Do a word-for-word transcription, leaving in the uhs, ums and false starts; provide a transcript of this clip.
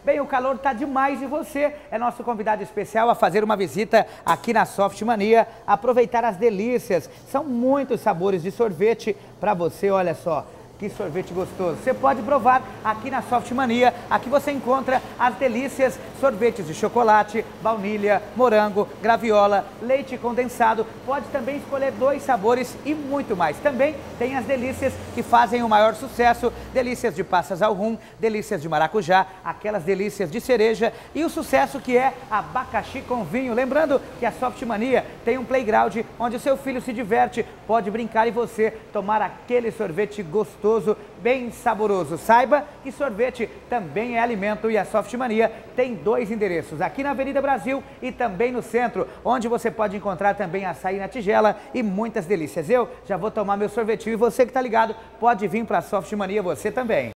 Bem, o calor está demais e você é nosso convidado especial a fazer uma visita aqui na Soft Mania, aproveitar as delícias. São muitos sabores de sorvete para você, olha só. Que sorvete gostoso. Você pode provar aqui na Soft Mania. Aqui você encontra as delícias, sorvetes de chocolate, baunilha, morango, graviola, leite condensado. Pode também escolher dois sabores e muito mais. Também tem as delícias que fazem o maior sucesso. Delícias de passas ao rum, delícias de maracujá, aquelas delícias de cereja e o sucesso que é abacaxi com vinho. Lembrando que a Soft Mania tem um playground onde o seu filho se diverte, pode brincar e você tomar aquele sorvete gostoso, bem saboroso. Saiba que sorvete também é alimento e a Soft Mania tem dois endereços, aqui na Avenida Brasil e também no centro, onde você pode encontrar também açaí na tigela e muitas delícias. Eu já vou tomar meu sorvetinho e você que está ligado pode vir para a Soft Mania, você também.